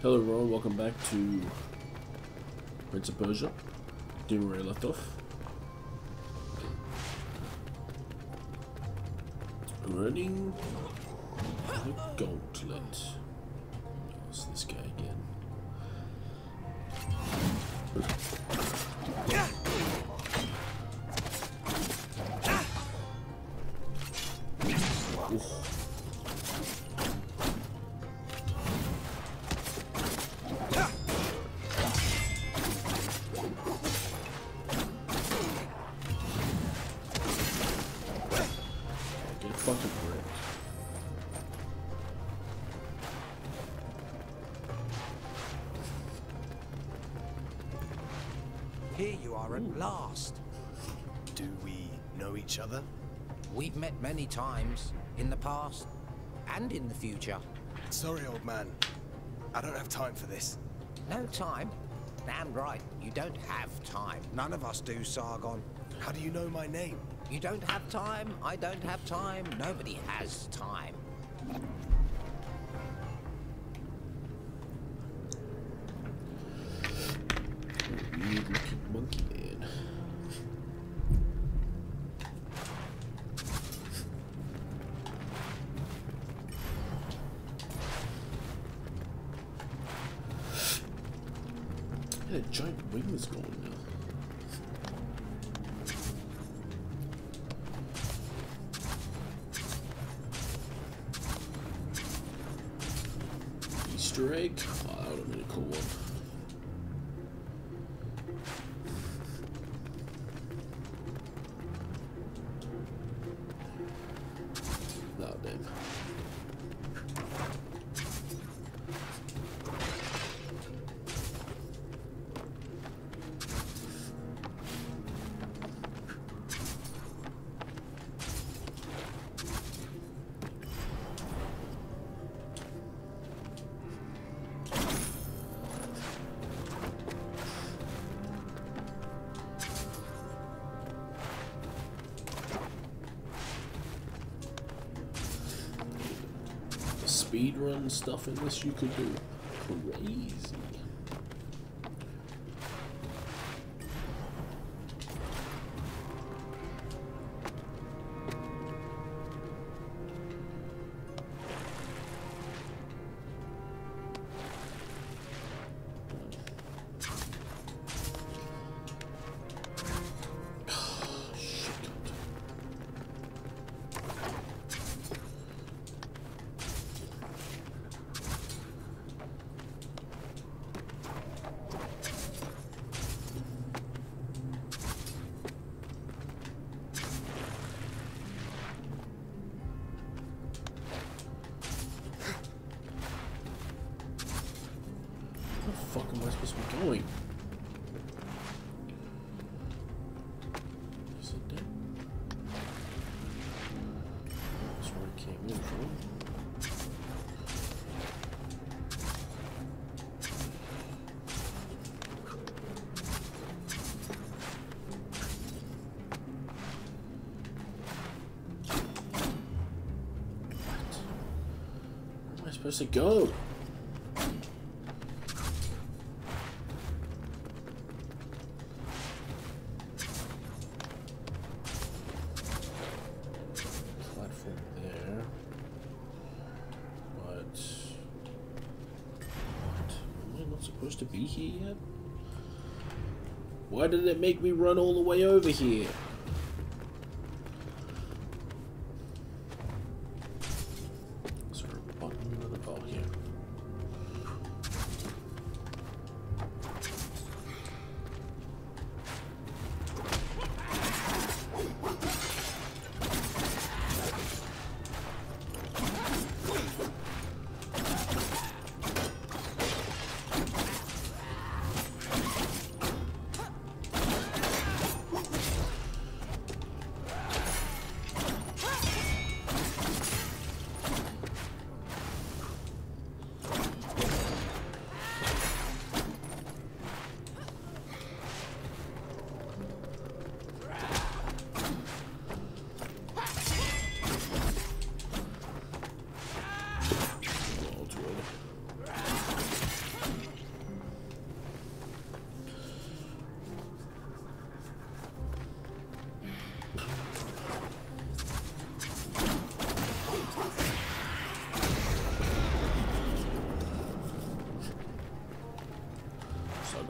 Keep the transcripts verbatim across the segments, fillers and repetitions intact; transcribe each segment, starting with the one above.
Hello everyone, welcome back to Prince of Persia. Doing where I left off. Running the gauntlet. Oh, it's this guy again. Oof. Here you are at last. Do we know each other? We've met many times, in the past, and in the future. Sorry, old man. I don't have time for this. No time? Damn right, you don't have time. None of us do, Sargon. How do you know my name? You don't have time, I don't have time, nobody has time. Weird looking monkey man. And a giant wing is going now. Easter egg? Oh, that would have been a cool one. No, damn. Speedrun stuff in this you could do. Crazy. Where the fuck am I supposed to be going? Is it dead? That's where I came in from. Where am I supposed to go? There, but what? Am I not supposed to be here yet? Why did it make me run all the way over here? Is there a button? Oh, here.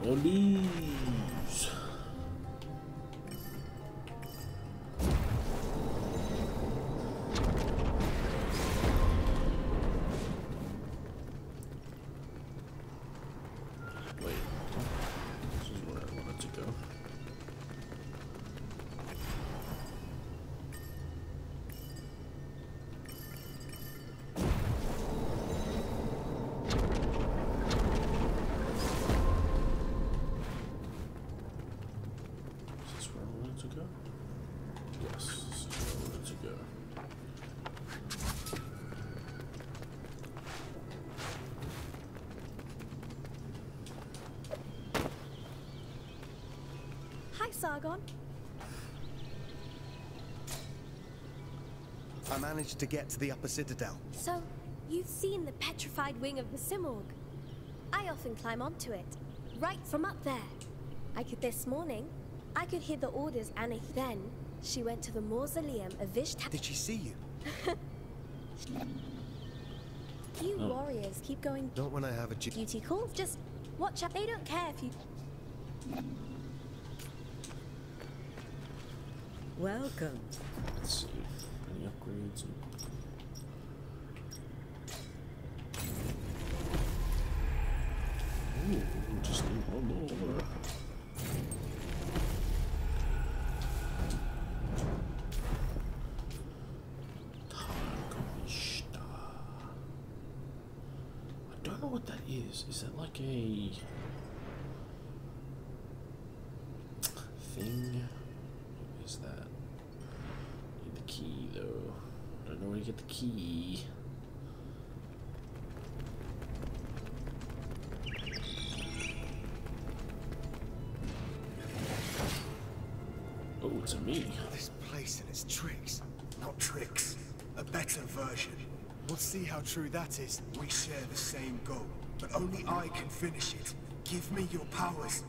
or lose. Wait, this is where I wanted to go. Hi, Sargon. I managed to get to the upper citadel. So, you've seen the petrified wing of the Simorg. I often climb onto it, right from up there. I could this morning, I could hear the orders Anna. Then, she went to the mausoleum of Vishta. Did she see you? You Oh. warriors keep going Not when I have a ju- duty calls. Just watch out. They don't care if you... Welcome. Let's see. Any upgrades? Ooh, just need one more. Targonista. I don't know what that is. Is that like a thing? What is that? Need the key though. I don't know where to get the key. Oh, it's a me. This place and its tricks. Not tricks, a better version. We'll see how true that is. We share the same goal, but only I can finish it. Give me your powers.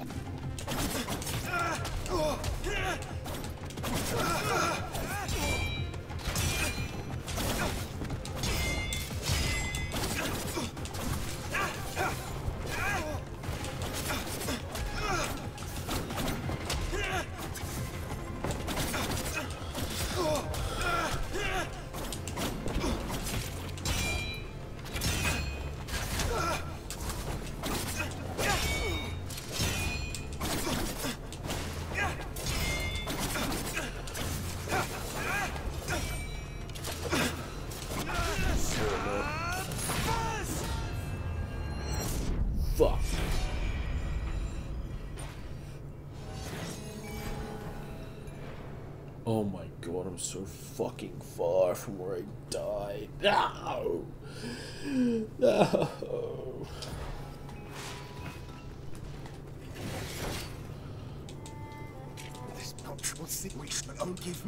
Fuck. Oh my god, I'm so fucking far from where I died. No! No! This not true. We'll see. We but don't give me.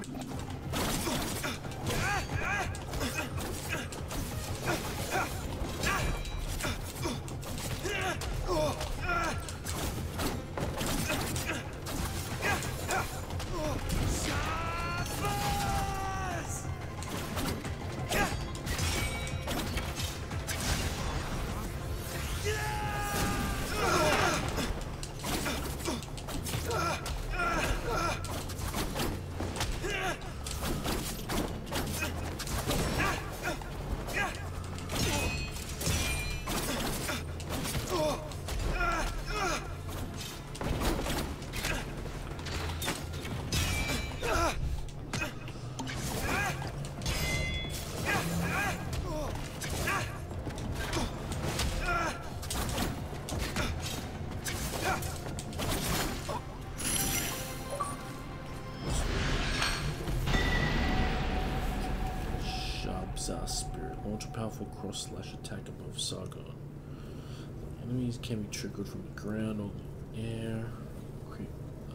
Shabza Spirit. Launch a powerful cross slash attack above Sargon. Enemies can be triggered from the ground or the air. Creep.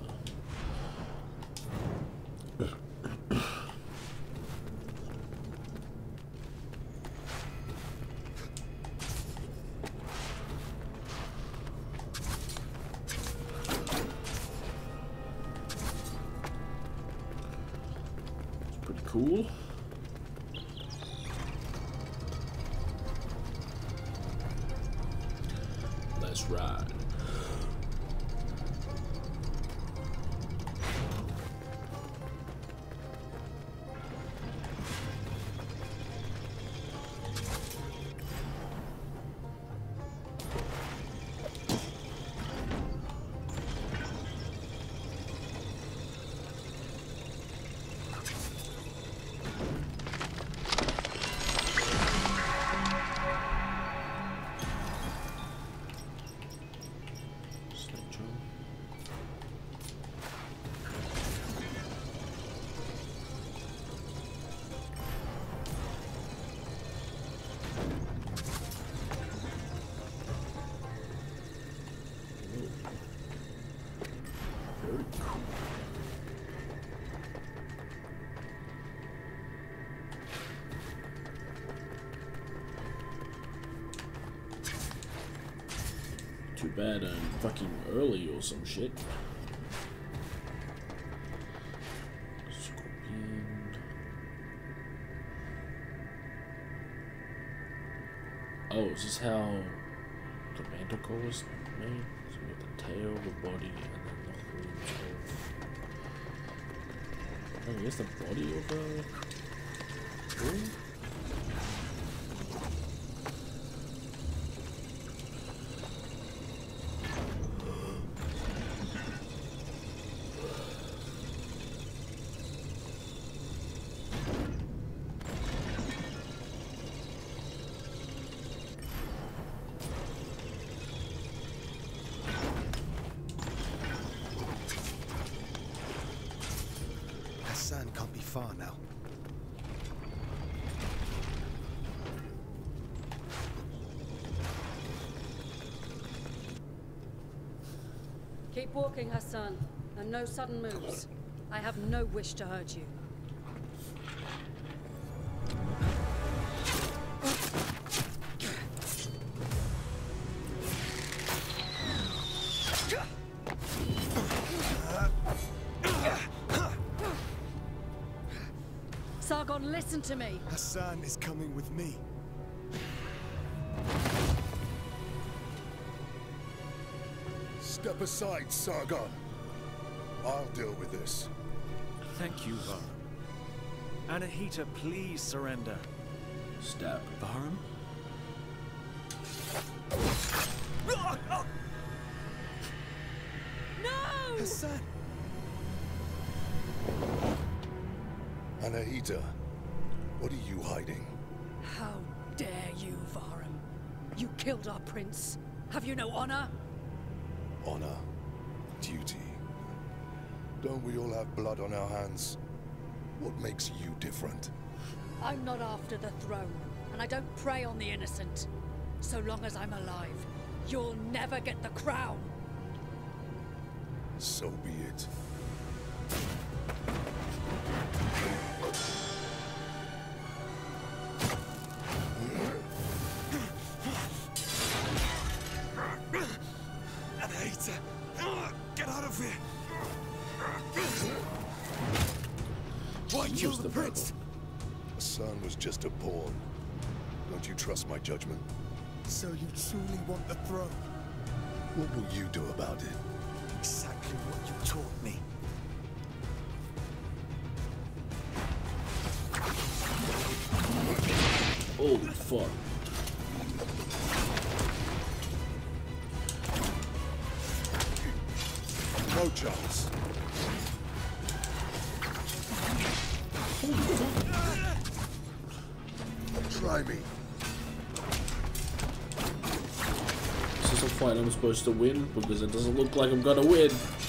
It's pretty cool. Let's ride. bad and fucking early or some shit. Scorpion. Oh, is this how the manticore was made? So we have the tail, the body, and then the horns of... Oh, here's the body of a... bull? Hassan can't be far now. Keep walking, Hassan, and no sudden moves. I have no wish to hurt you. Sargon, listen to me. Hassan is coming with me. Step aside, Sargon. I'll deal with this. Thank you, Varm. Anahita, please surrender. Stab. Varm? No! Hassan! Anahita, what are you hiding? How dare you, Varm? You killed our prince. Have you no honor? Honor, duty. Don't we all have blood on our hands? What makes you different? I'm not after the throne, and I don't prey on the innocent. So long as I'm alive, you'll never get the crown. So be it. Anahita! Get out of here! Why kill Use the the prince? Hassan was just a pawn. Don't you trust my judgment? So you truly want the throne? What will you do about it? Exactly what you taught me. Oh, fuck. No chance. Try me. Is this a fight I'm supposed to win? Because it doesn't look like I'm gonna win.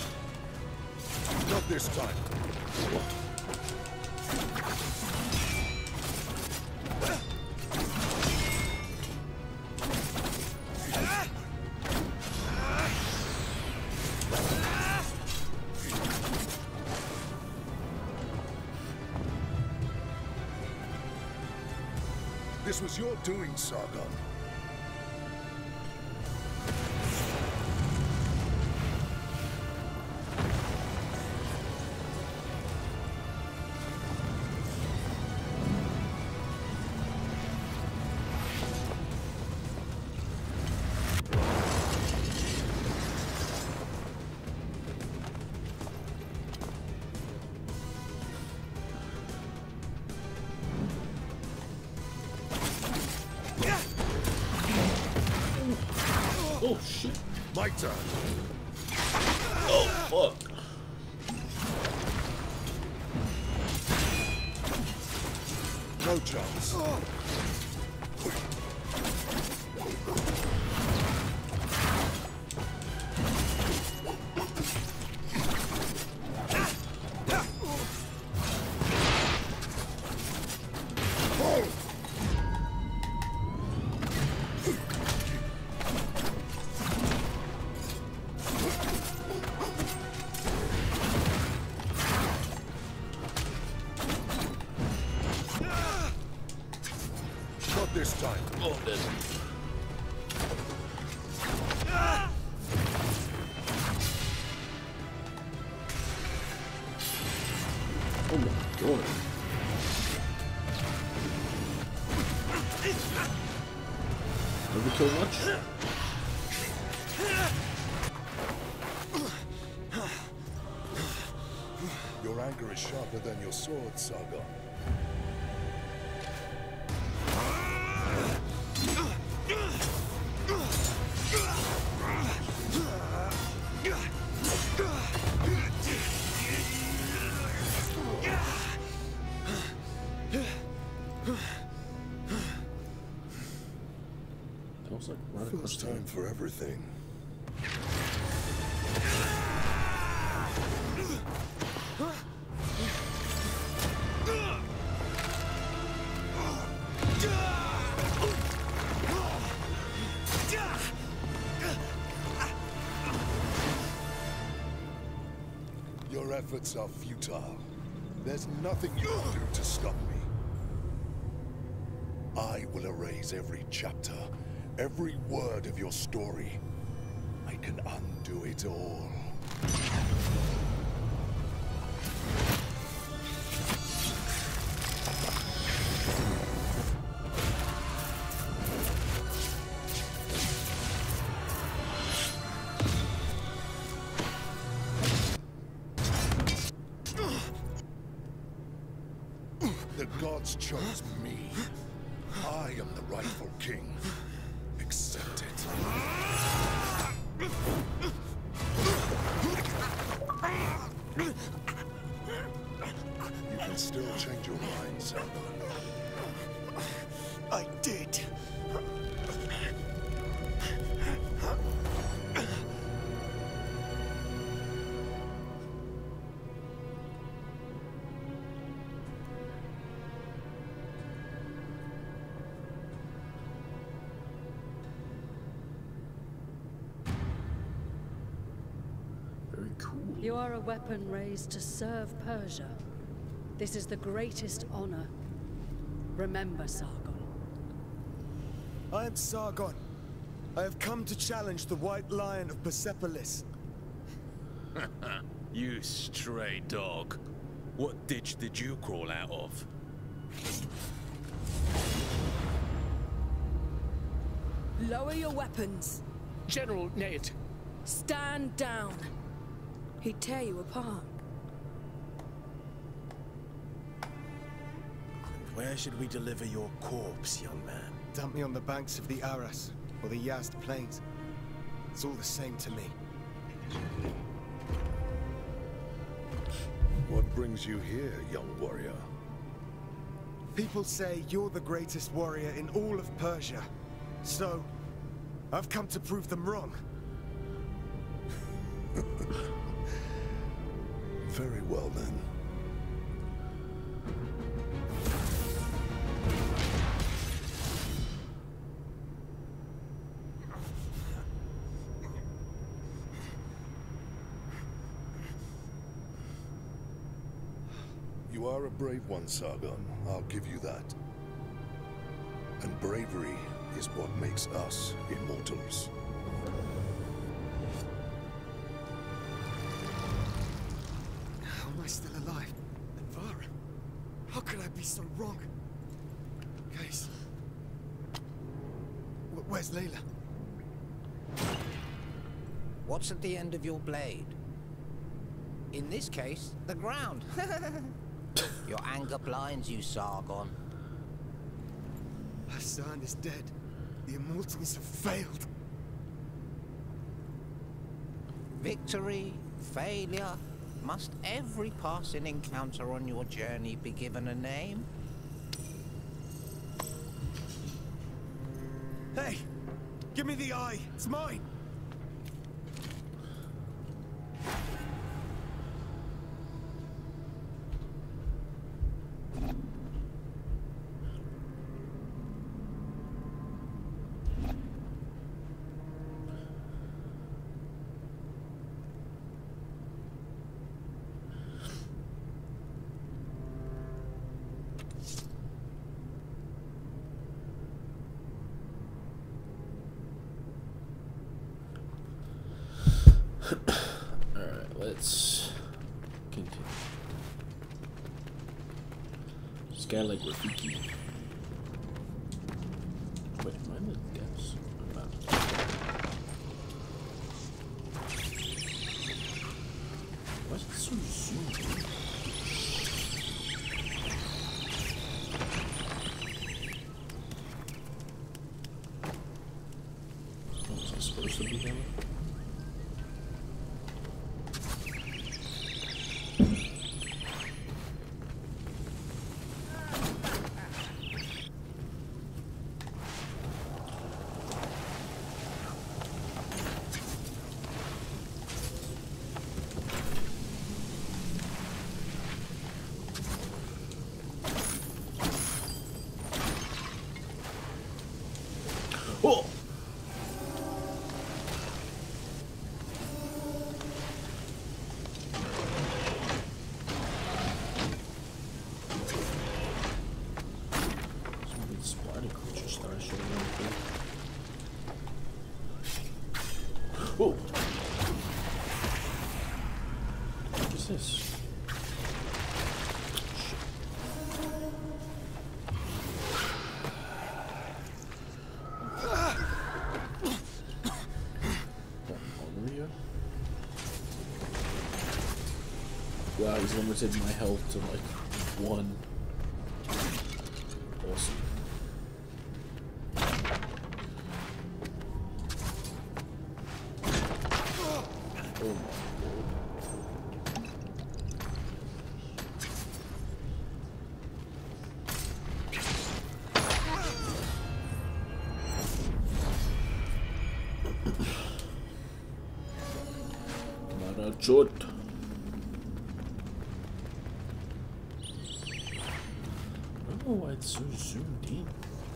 Not this time. This was your doing, Sargon. Oh, shit. My turn. Oh, fuck. No chance. Not this time. Oh, then. Oh my god. Overkill much? Your anger is sharper than your sword, Sargon. That was like right across First the time for everything. Your efforts are futile. There's nothing you can do to stop me. I will erase every chapter, every word of your story. I can undo it all. The gods chose me. I am the rightful king. Accept it. You can still change your mind, Sargon. I did. Very cool. You are a weapon raised to serve Persia. This is the greatest honor. Remember, Sargon. I am Sargon. I have come to challenge the White Lion of Persepolis. You stray dog. What ditch did you crawl out of? Lower your weapons. General Nayat. Stand down. He'd tear you apart. Where should we deliver your corpse, young man? Dump me on the banks of the Aras, or the Yazd Plains. It's all the same to me. What brings you here, young warrior? People say you're the greatest warrior in all of Persia. So, I've come to prove them wrong. Very well, then. You are a brave one, Sargon. I'll give you that. And bravery is what makes us immortals. How am I still alive? And Vara? How could I be so wrong? Case. Wh- Where's Layla? What's at the end of your blade? In this case, the ground. Your anger blinds you, Sargon. Hassan is dead. The Immortals have failed. Victory, failure. Must every passing encounter on your journey be given a name? Hey! Give me the eye! It's mine! This guy like Rafiki. Wait, am I in the depths? I'm not. Why is it so zoomed? Oh, was I supposed to be down there? Oh! Some good spider creature started showing up here. Whoa! What is this? Wow, he's limited my health to like one. Awesome. Oh my god. Not a chot. I don't know why it's so zoomed in.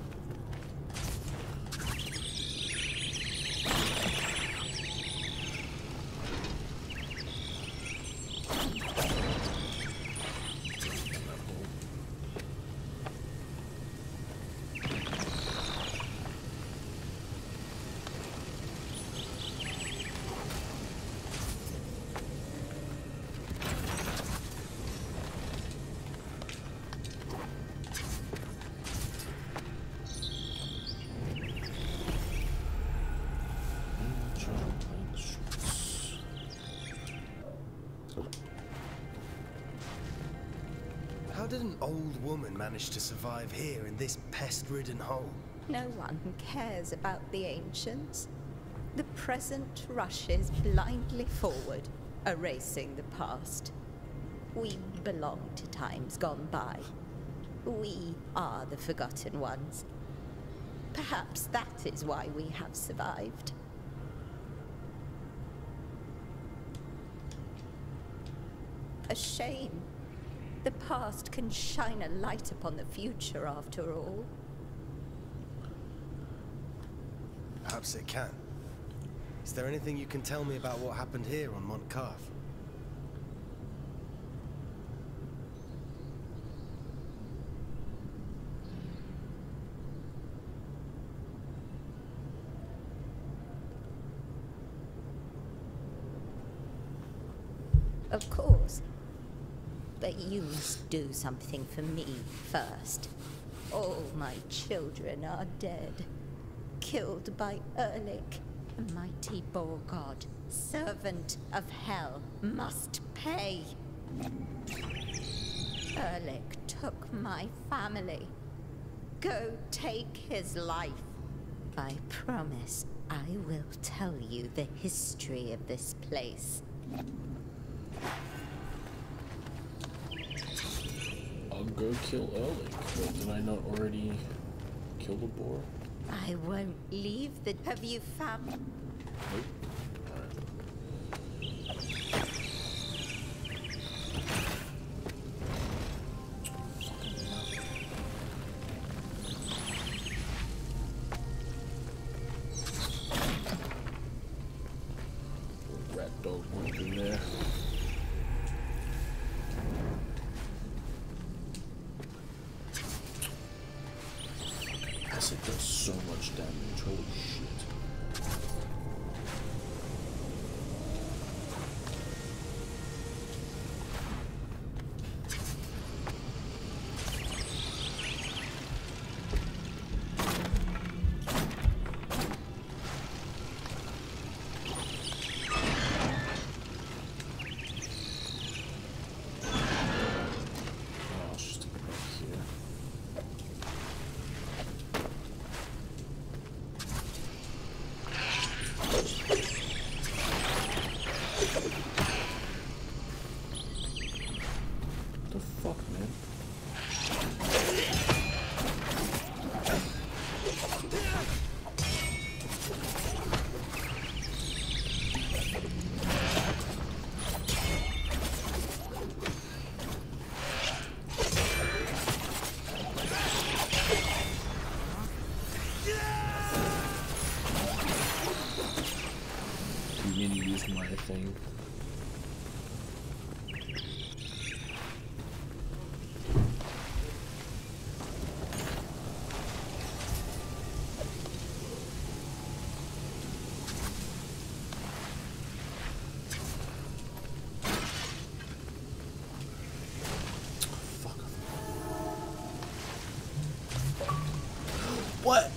How did an old woman manage to survive here in this pest-ridden hole? No one cares about the ancients. The present rushes blindly forward, erasing the past. We belong to times gone by. We are the forgotten ones. Perhaps that is why we have survived. A shame. The past can shine a light upon the future after all. Perhaps it can. Is there anything you can tell me about what happened here on Mont Carve? Of course. But you must do something for me first. All my children are dead. Killed by Erlik, a mighty boar god. Servant of hell must pay. Erlik took my family. Go take his life. I promise I will tell you the history of this place. I'll go kill Erlik. Wait, did I not already kill the boar? I won't leave the... Have you found... Nope. Rat dog went in there. Acid does so much damage, holy shit. fuck, man? You need to use my thing. What?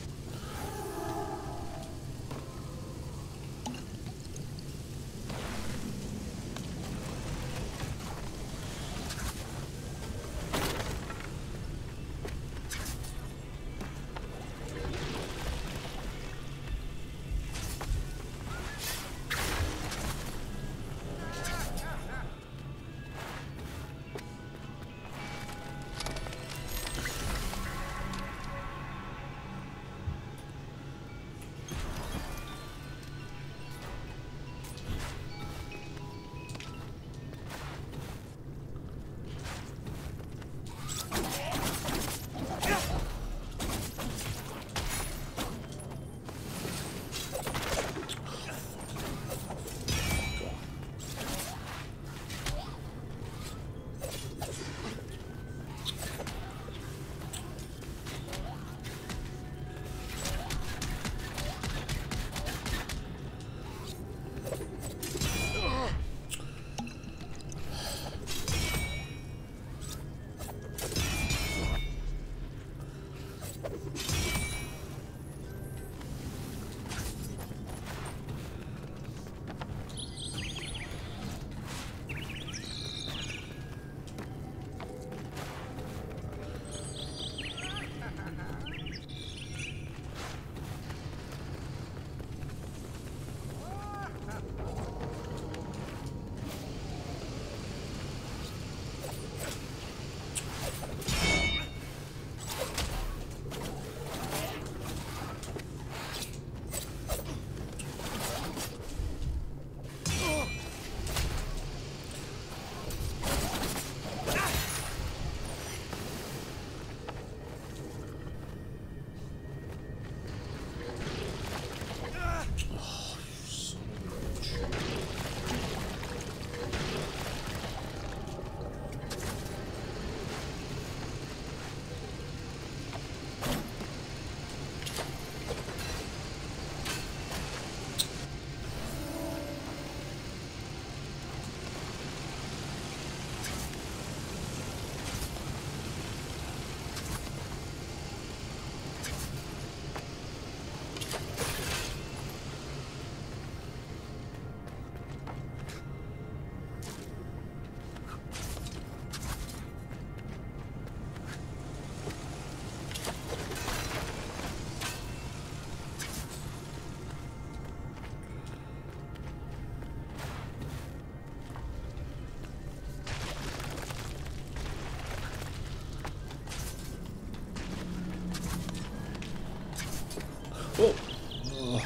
Oh. Oh.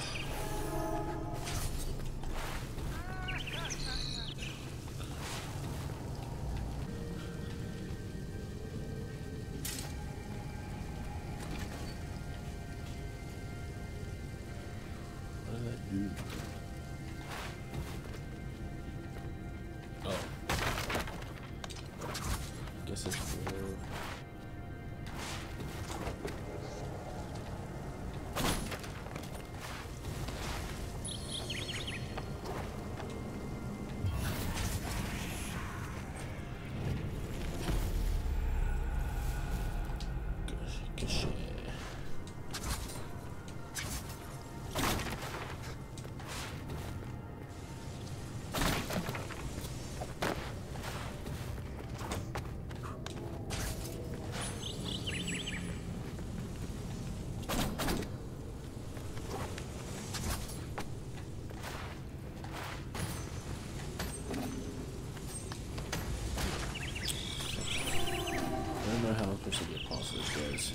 What did that do? Oh. Guess it's for... know how I'm supposed to get past those guys.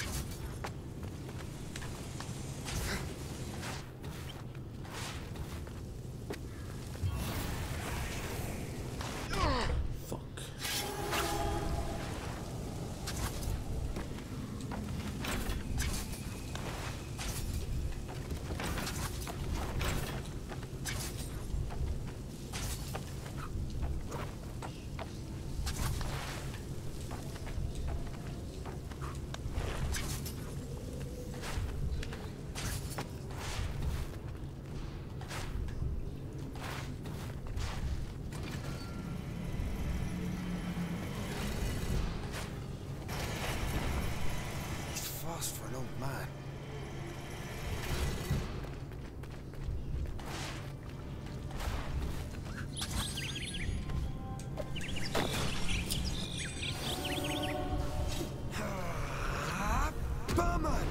For an old man. Barman!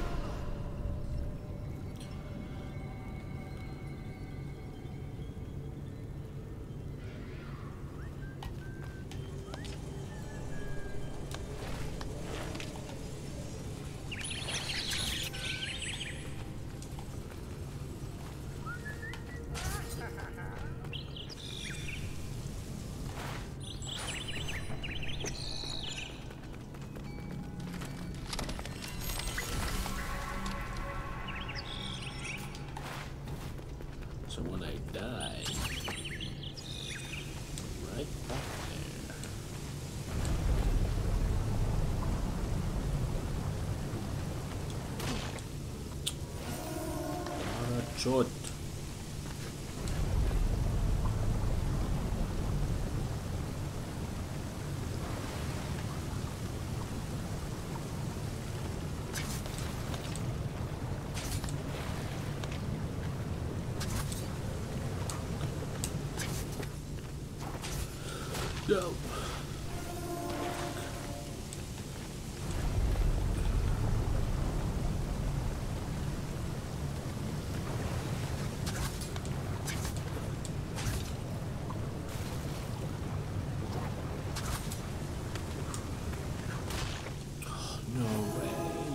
So when I die, right back there. Parachute. No. No way.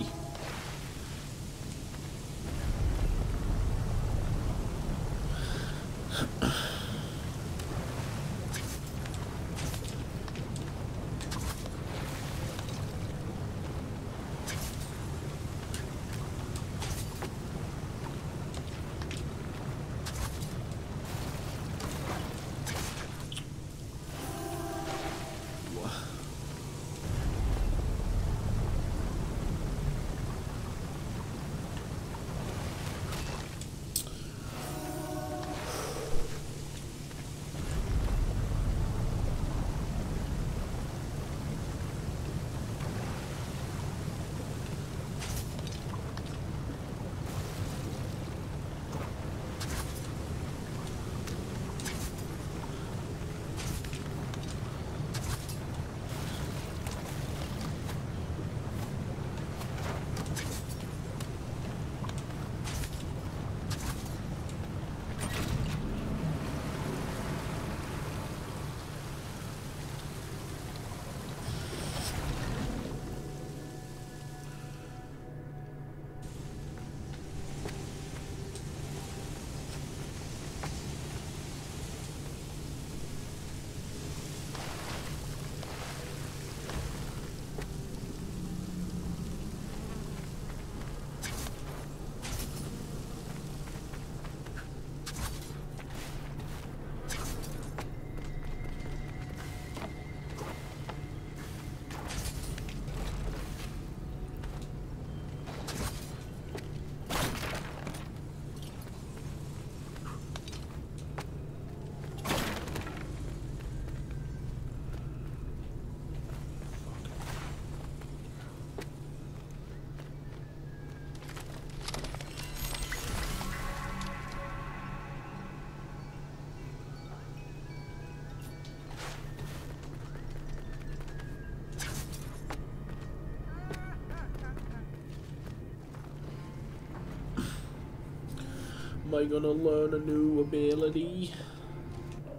Am I gonna learn a new ability?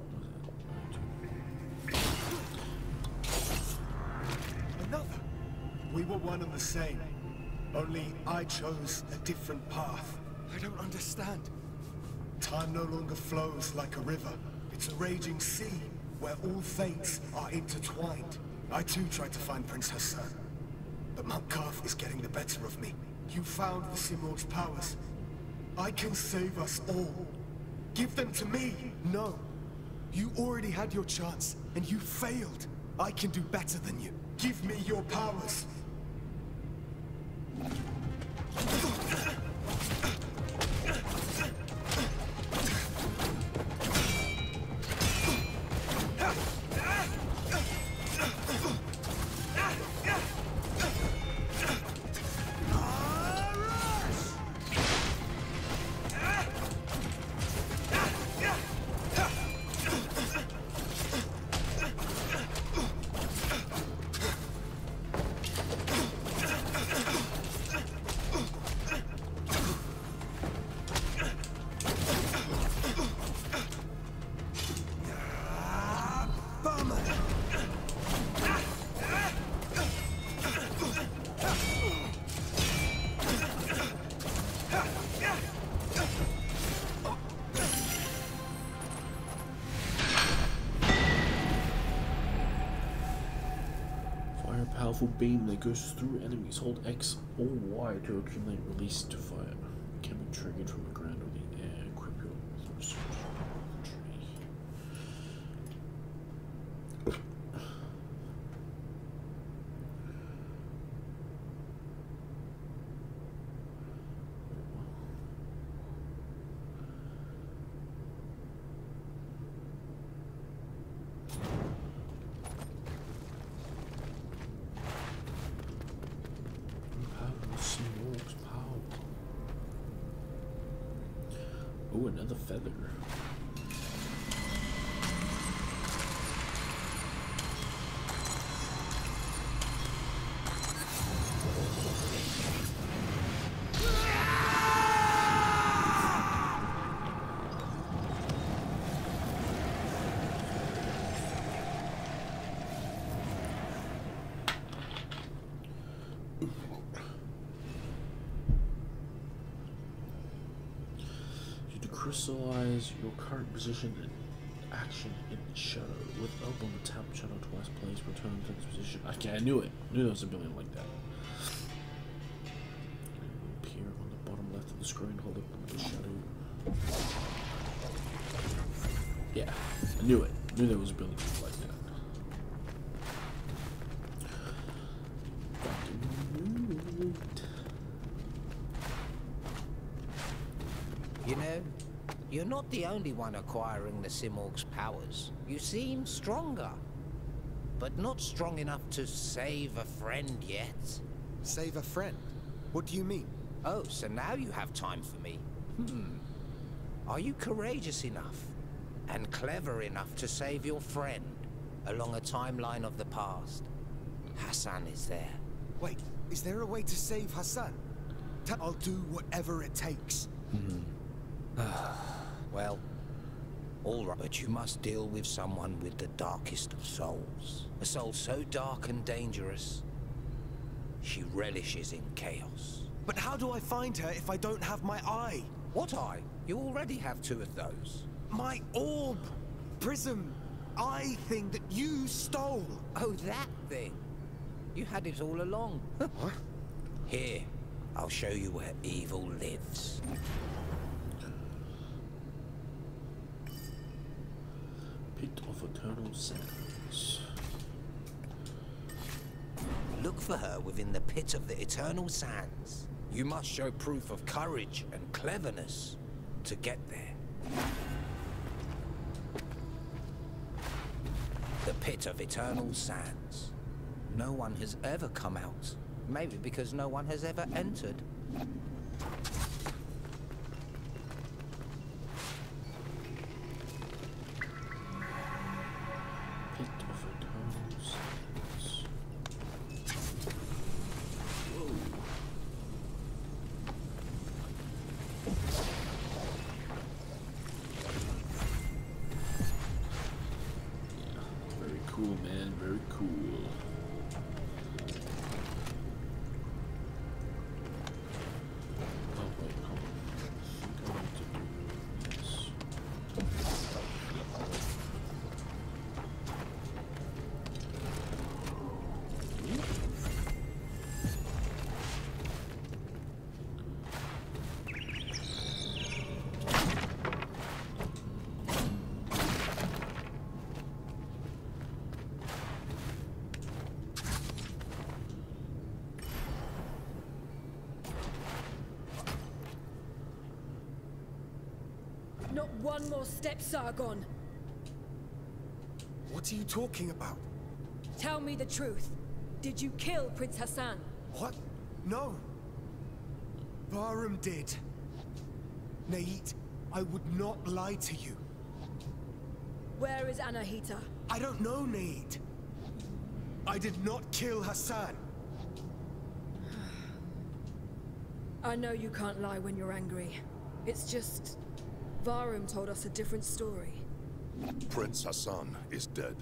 Another. We were one and the same. Only I chose a different path. I don't understand. Time no longer flows like a river. It's a raging sea where all fates are intertwined. I too tried to find Prince Hassan, but Mount Karth is getting the better of me. You found the Simurgh's powers. I can save us all. Give them to me! No. You already had your chance, and you failed. I can do better than you. Give me your powers! Powerful beam that goes through enemies. Hold X or Y to accumulate release to fire. Can be triggered from the ground or the air. Equip your research tree. Oh, another feather. Crystallize your current position and action in the shadow. With up on the tap shadow twice, place return to this position. Okay, I knew it. I knew there was a ability like that. Appear on the bottom left of the screen. Hold up on the shadow. Yeah, I knew it. I knew there was a ability like that. You know, you're not the only one acquiring the Simurgh's powers. You seem stronger, but not strong enough to save a friend yet. Save a friend? What do you mean? Oh, so now you have time for me. Hmm. Are you courageous enough and clever enough to save your friend along a timeline of the past? Hassan is there. Wait, is there a way to save Hassan? I'll do whatever it takes. Hmm. Well, all right, but you must deal with someone with the darkest of souls. A soul so dark and dangerous, she relishes in chaos. But how do I find her if I don't have my eye? What eye? You already have two of those. My orb! Prism! Eye thing that you stole! Oh, that thing? You had it all along. What? Here, I'll show you where evil lives. Pit of Eternal Sands. Look for her within the pit of the Eternal Sands. You must show proof of courage and cleverness to get there. The pit of Eternal Sands. No one has ever come out. Maybe because no one has ever entered. one more step, Sargon. What are you talking about? Tell me the truth. Did you kill Prince Hassan? What? No. Bahram did. Nait, I would not lie to you. Where is Anahita? I don't know, Nait. I did not kill Hassan. I know you can't lie when you're angry. It's just... Bahram told us a different story. Prince Hassan is dead.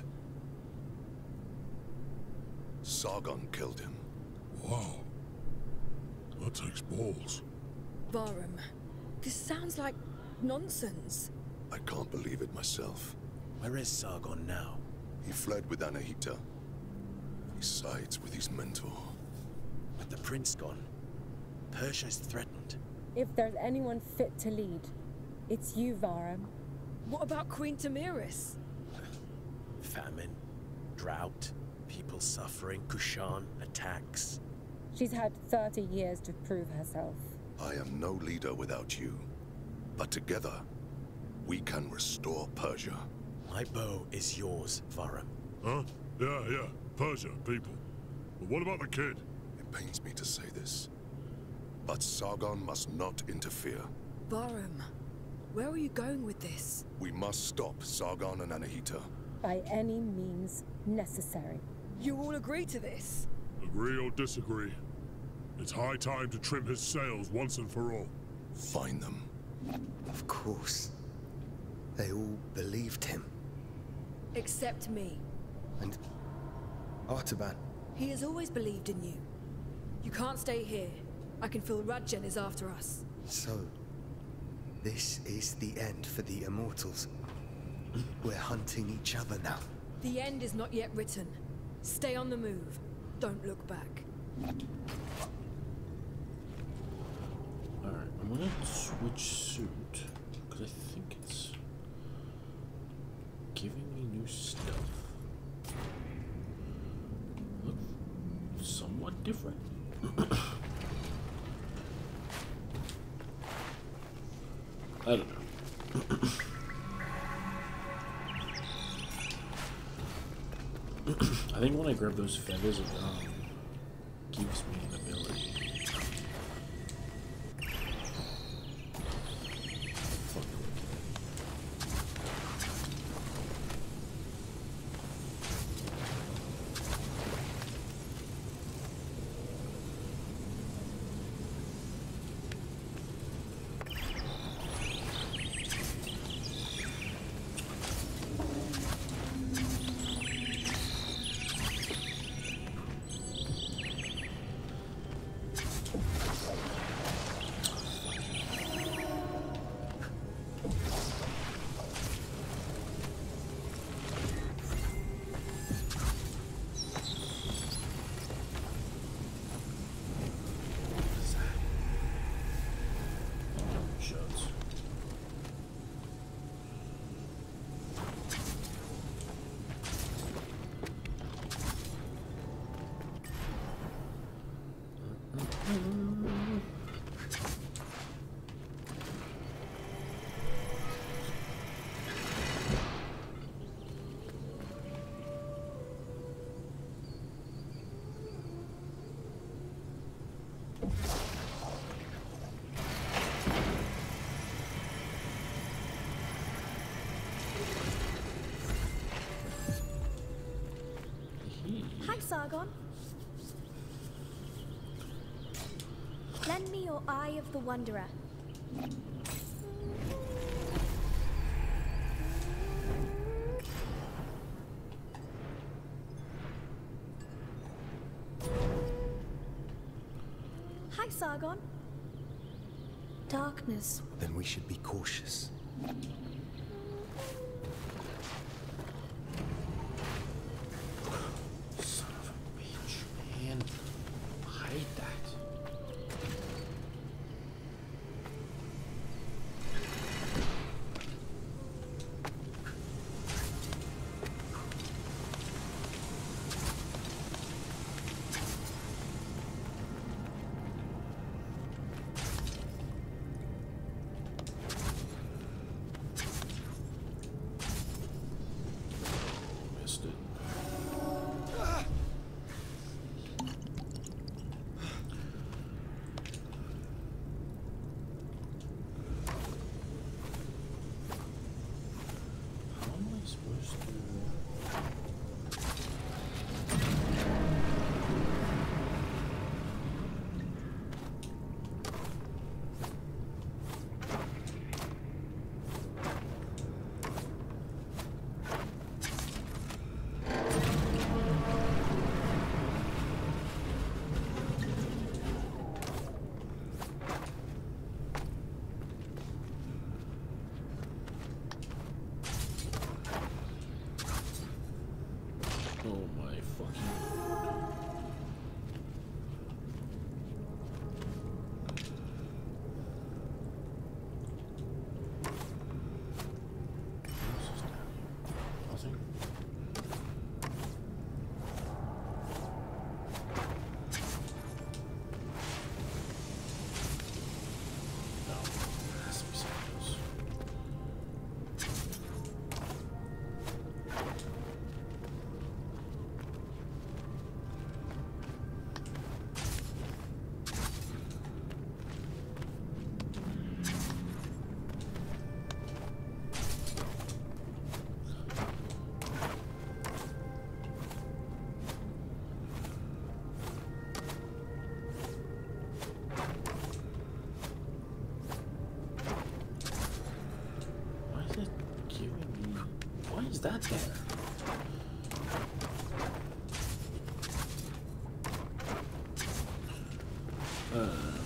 Sargon killed him. Wow. That takes balls. Bahram, this sounds like nonsense. I can't believe it myself. Where is Sargon now? He fled with Anahita. He sides with his mentor. With the prince gone, Persia's threatened. If there's anyone fit to lead, it's you, Bahram. What about Queen Tamiris? Famine, drought, people suffering, Kushan, attacks. She's had thirty years to prove herself. I am no leader without you. But together, we can restore Persia. My bow is yours, Bahram. Huh? Yeah, yeah. Persia, people. But what about the kid? It pains me to say this, but Sargon must not interfere. Bahram, where are you going with this? We must stop Sargon and Anahita. By any means necessary. You all agree to this? Agree or disagree? It's high time to trim his sails once and for all. Find them. Of course. They all believed him. Except me. And Artaban. He has always believed in you. You can't stay here. I can feel Radjen is after us. So, this is the end for the Immortals. We're hunting each other now. The end is not yet written. Stay on the move. Don't look back. Alright, I'm gonna switch suit, because I think it's giving me new stuff. Look somewhat different. I don't know. I think when I grab those feathers, it um, gives me an ability. Fuck. Hi, Sargon. Lend me your Eye of the Wanderer. Hi, Sargon. Darkness. Then we should be cautious. Son of a bitch, man. I hate that. is that there? Uh.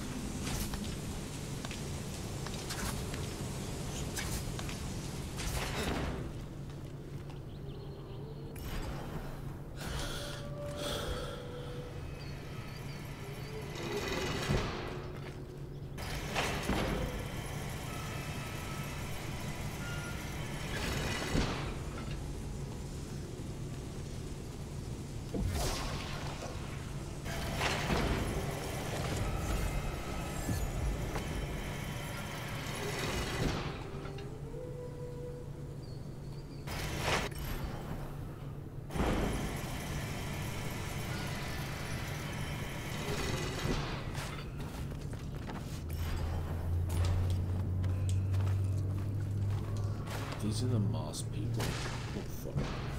These are the masked people. Oh, fuck.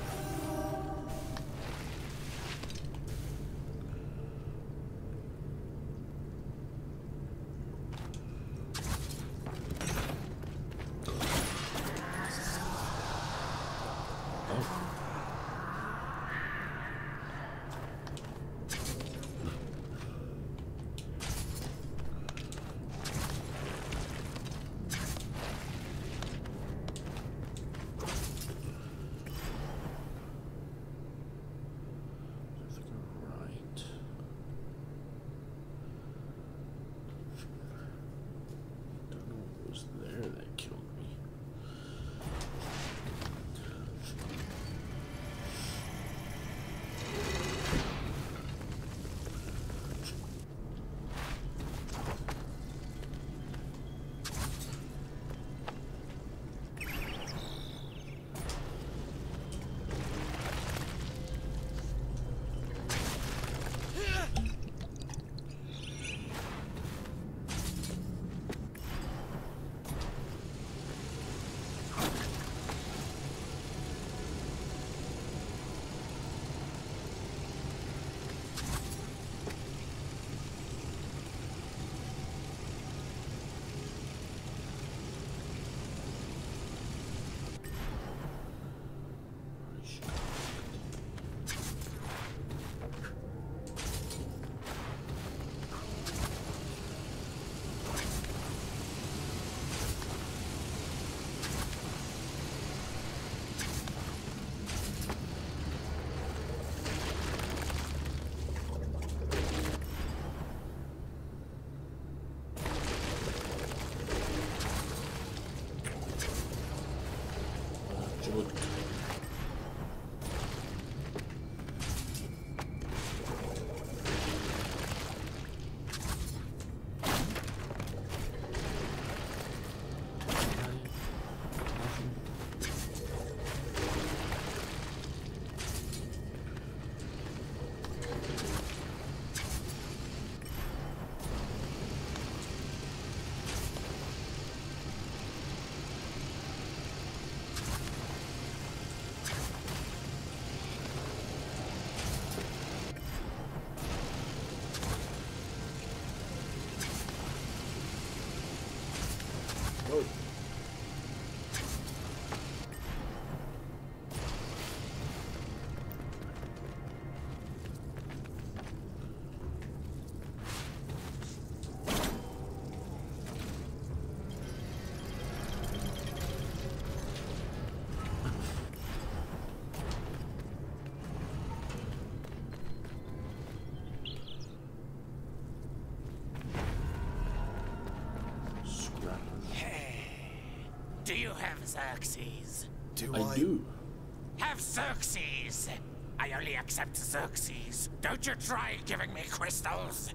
Do you have Xerxes? Do I, I? do. Have Xerxes! I only accept Xerxes. Don't you try giving me crystals!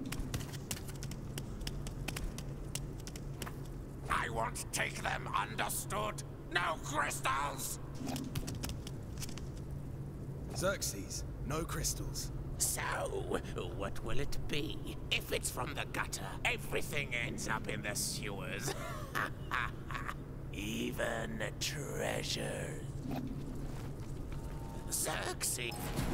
I won't take them, understood? No crystals! Xerxes, no crystals. So, what will it be? If it's from the gutter, everything ends up in the sewers. Even treasures. Xerxes.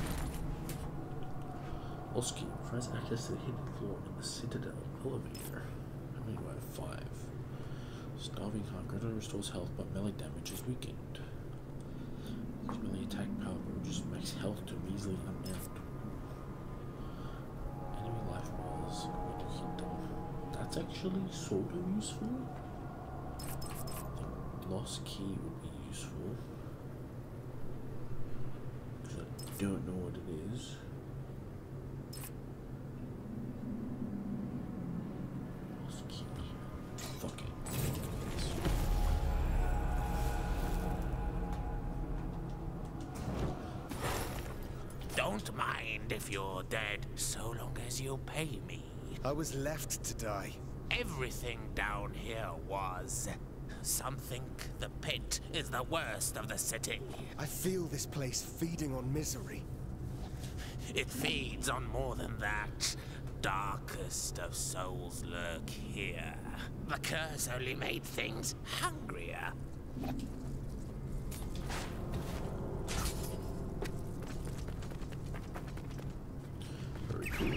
Oski provides access to the hidden floor in the Citadel elevator. How many do I have? Five. Starving hunger restores health, but melee damage is weakened. Melee attack power just makes health to easily unmapped. Enemy life bars when you hit them. That's actually sort of useful. I think lost key would be useful. Because I don't know what it is. Lost key. Fuck it. Don't mind if you're dead, so long as you pay me. I was left to die. Everything down here was. Some think the pit is the worst of the city. I feel this place feeding on misery. It feeds on more than that. Darkest of souls lurk here. The curse only made things hungrier. Very cool.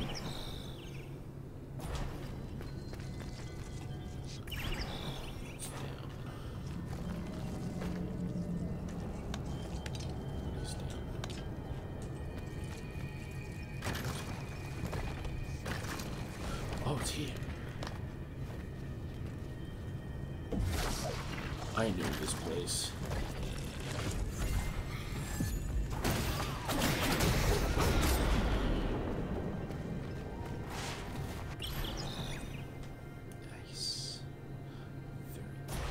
Oh, it's here. I knew this place. Nice. Very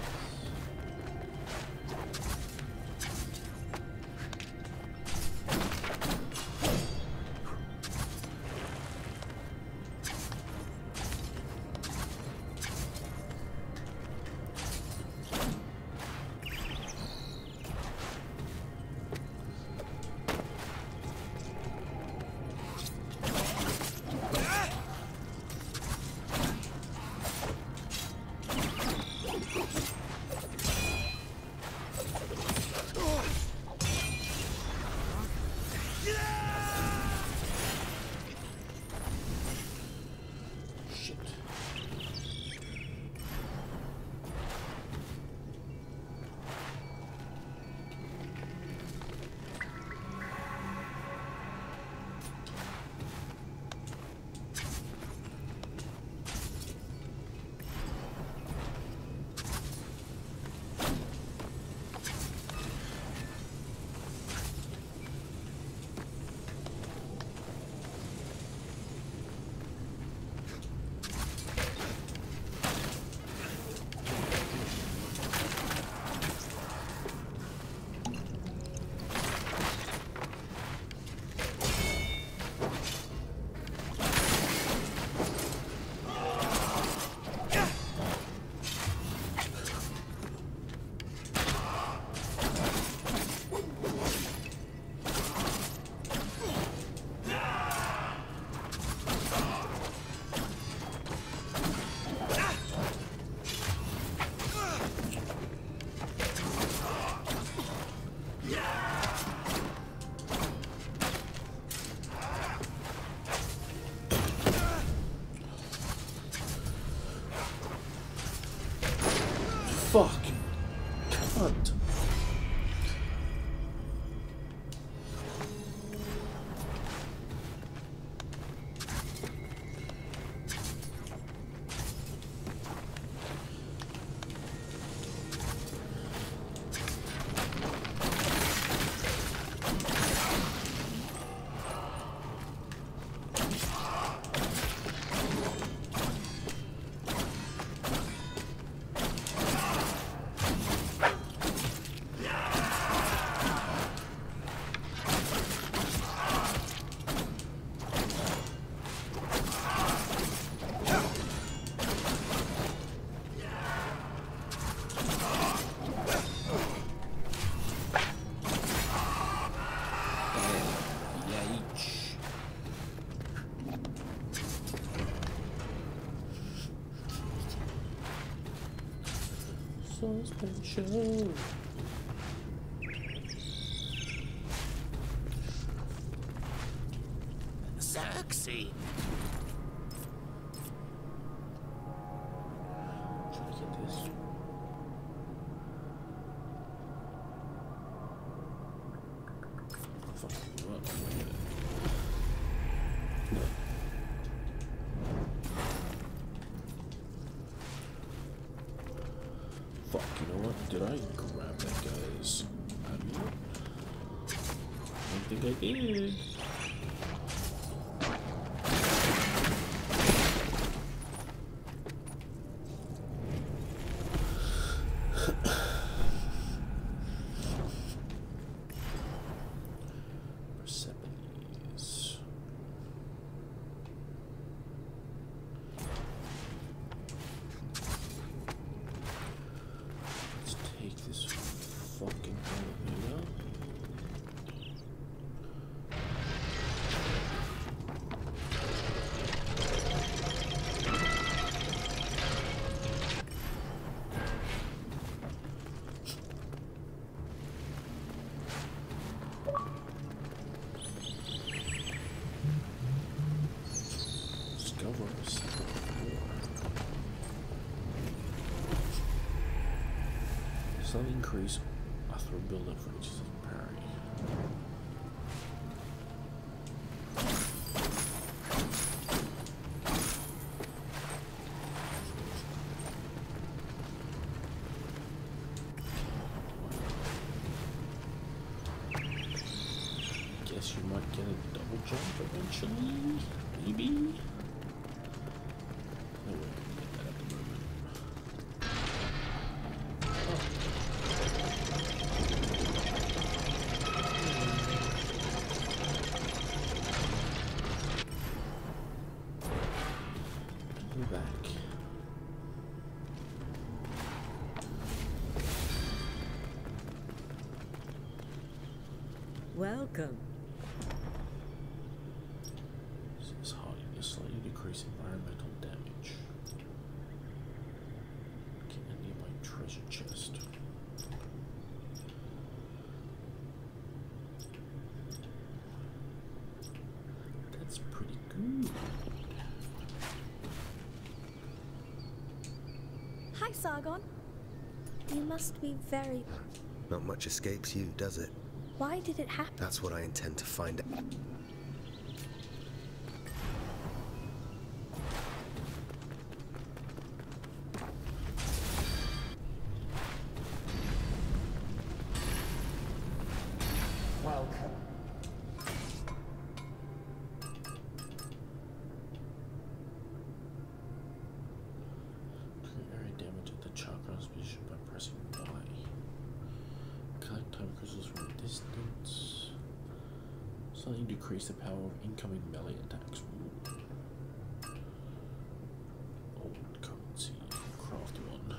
Fuck. Cunt. Suspension. Xerxes. Try to get this. Did I grab that guy's amulet? I don't think I did. Some increase after building for each parry. Guess you might get a double jump eventually, maybe. No way I can get that at the moment. Back. Welcome. This is hardly to slightly decrease environmental damage. Get a nearby treasure chest. That's pretty good. Hi, Sargon. You must be very... Not much escapes you, does it? Why did it happen? That's what I intend to find out. Welcome. Area damage at the chakras vision by pressing Y. Collect time crystals from a distance. Slightly decrease the power of incoming melee attacks. Ooh. Old currency. Craft one.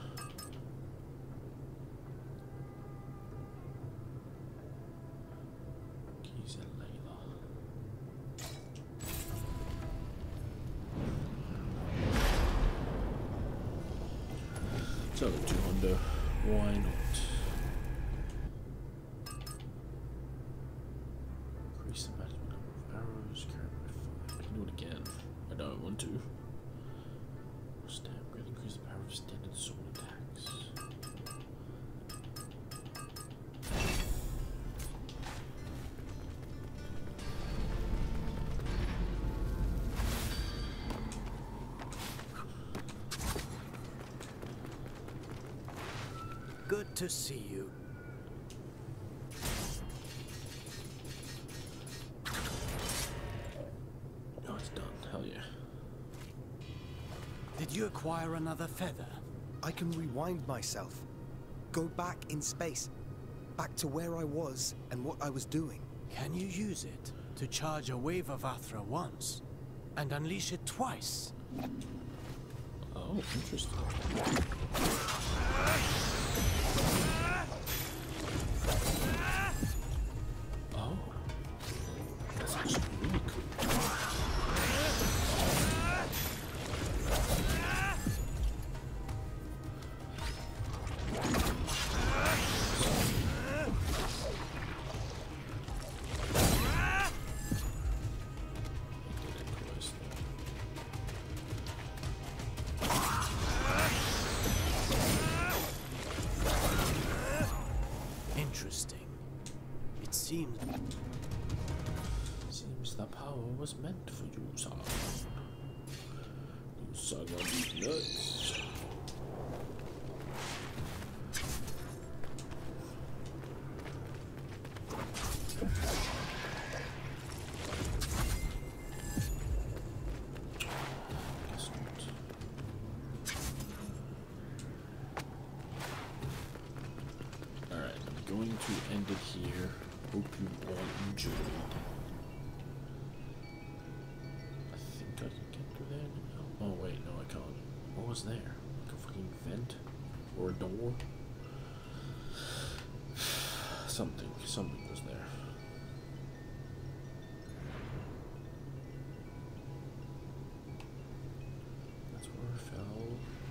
Giza Layla. So two hundred. Why not? Increase the maximum number of arrows carried by five. I can do it again. I don't want to. Stab grid increase the power of standard sword attacks. Good to see you. Oh, it's done. Hell yeah. Did you acquire another feather? I can rewind myself. Go back in space. Back to where I was and what I was doing. Can you use it to charge a wave of Athra once and unleash it twice? Oh, interesting. Oh, that's actually really cool. Interesting. It seems... Seems the power was meant for you, Sargon. You Sargon nuts. ended here. Hope you all enjoyed. I think I can get through there now. Oh wait, no I can't. What was there? Like a fucking vent? Or a door? Something. Something was there. That's where I fell.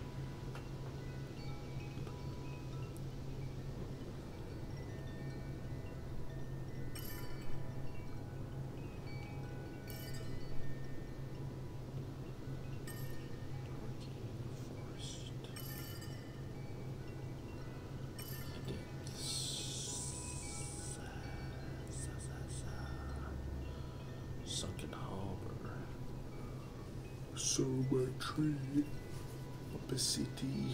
Sunken harbor. Silver tree. Opacity.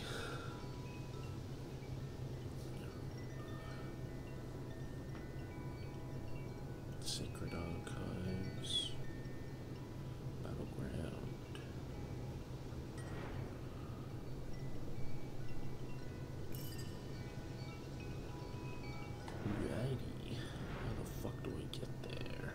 Sacred archives. Battleground. Righty. How the fuck do I get there?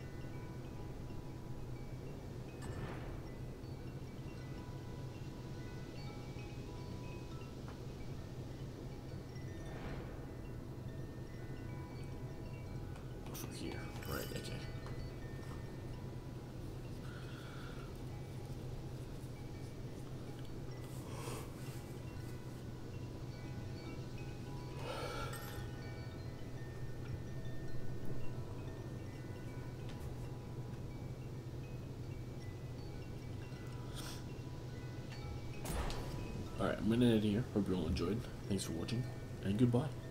From here. Right, okay. Alright, I'm gonna end it here. Hope you all enjoyed. Thanks for watching, and goodbye.